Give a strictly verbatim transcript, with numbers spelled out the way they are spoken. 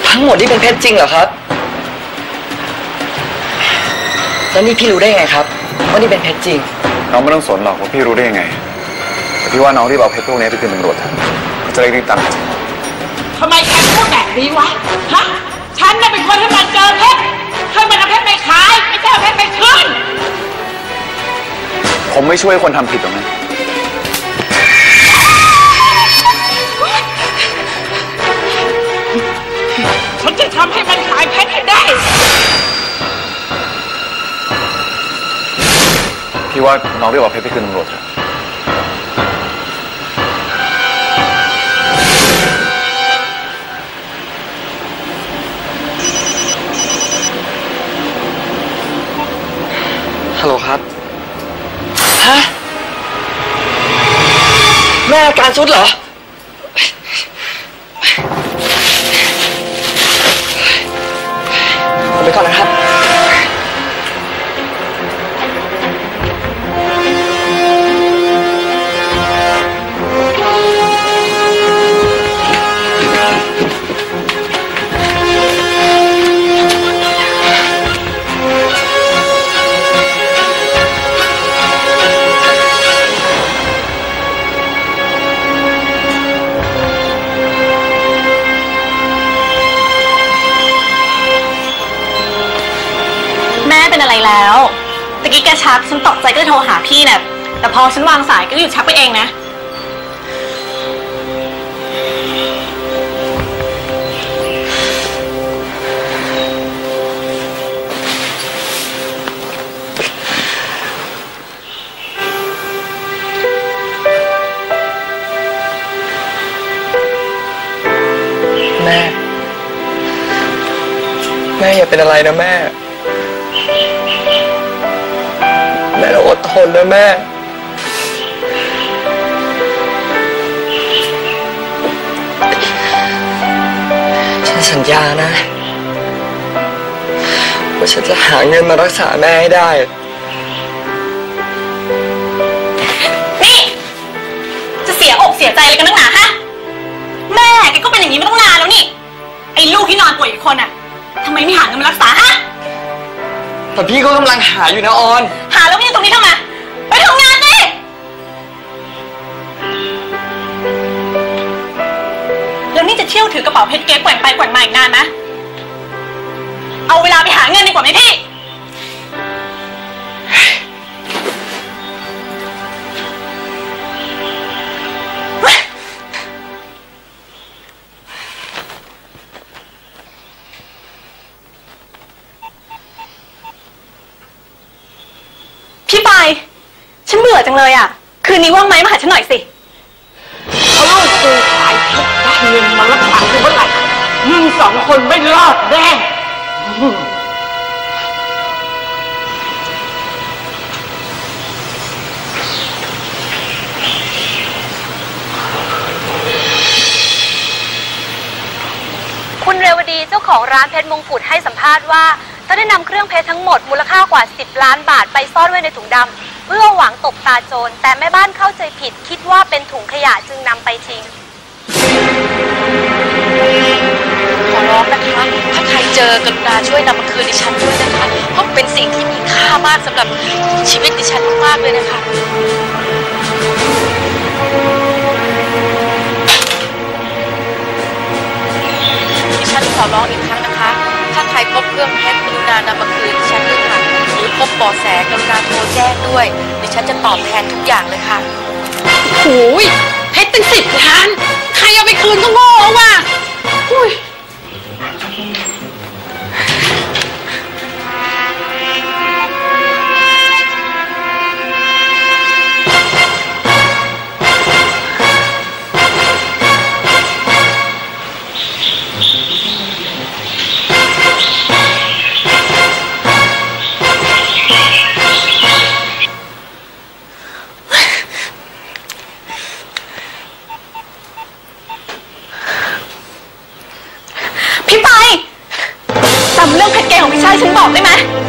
ทั้งหมดนี่เป็นเพชรจริงเหรอครับแล้วนี่พี่รู้ได้ไงครับว่านี่เป็นเพชรจริงน้องไม่ต้องสนหรอกว่าพี่รู้ได้ยังไงแต่พี่ว่าน้องรีบเอาเพชรพวกนี้ไปคืนตำรวจเขาจะได้รีบตามจับทำไมแกพูดแบบนี้วะฮะฉันน่ะเป็นคนให้มันเจอเพชรให้มันเอาเพชรไปขายไม่ใช่เอาเพชรไปคืนผมไม่ช่วยคนทำผิดตรงนั้นฉันจะทำให้มันขายเพชรให้ได้พี่ว่าน้องรีบเอาเพชรไปคืนตำรวจเถอะฮัลโหลครับฮะแม่อาการสุดเหรอผมไปก่อนนะครับเป็นอะไรแล้วตะกี้แกชักฉันตกใจก็โทรหาพี่เนี่ยแต่พอฉันวางสายก็หยุดชักไปเองนะแม่แม่อย่าเป็นอะไรนะแม่แม่ต้องอดทนนะแม่ฉันสัญญานะว่าฉันจะหาเงินมารักษาแม่ให้ได้นี่จะเสียอกเสียใจอะไรกันนักหนาฮะแม่แกก็เป็นอย่างนี้มาตั้งนานแล้วนี่ไอ้ลูกที่นอนป่วยอีกคนอ่ะทำไมไม่หาเงินมารักษาฮะแต่พี่ก็กำลังหาอยู่นะออนหาแล้วนี่ตรงนี้ทำไมไปทำงานดิแล้วนี่จะเที่ยวถือกระเป๋าเพชรเก๊แกว่งไปแกว่งมาอีกนานไหมเอาเวลาไปหาเงินดีกว่าไหมพี่พี่ปายฉันเบื่อจังเลยอ่ะคืนนี้ว่างไหมมาหาฉันหน่อยสิเขาลูกกูขายเพชรได้เงินมารักษากูเมื่อไหร่มึงสองคนไม่รอดแน่คุณเรวดีเจ้าของร้านเพชรมงกุฎให้สัมภาษณ์ว่าเขาได้นำเครื่องเพชรทั้งหมดมูลค่ากว่าสิบล้านบาทไปซ่อนไว้ในถุงดำเพื่อหวังตบตาโจรแต่แม่บ้านเข้าใจผิดคิดว่าเป็นถุงขยะจึงนำไปทิ้งขอร้องนะคะถ้าใครเจอกรุณาช่วยนำมาคืนดิฉันด้วยนะคะเพราะเป็นสิ่งที่มีค่ามากสำหรับชีวิตดิฉันมากๆเลยนะคะดิฉันขอร้องอีกครั้งนะคะถ้าใครพบเครื่องเพชรกรุณานำมาคืนดิฉันด้วยค่ะหรือพบเบาะแสกรุณาโทรแจ้งด้วยดิฉันจะตอบแทนทุกอย่างเลยค่ะโอ้ยเพชรตั้งสิบล้านใครเอาไปคืนก็โง่ว่ะอุ้ยจำเรื่องเพชรเกของพี่ชายฉันบอกได้ไหม